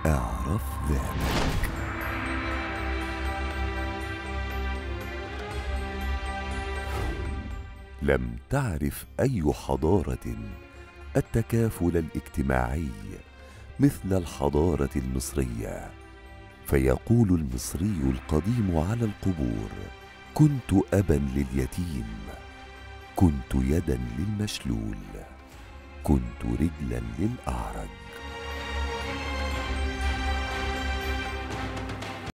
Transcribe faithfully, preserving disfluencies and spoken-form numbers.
اعرف ذاتك. لم تعرف أي حضارة التكافل الاجتماعي مثل الحضارة المصرية، فيقول المصري القديم على القبور: كنت أبا لليتيم، كنت يدا للمشلول، كنت رجلا للأعرج.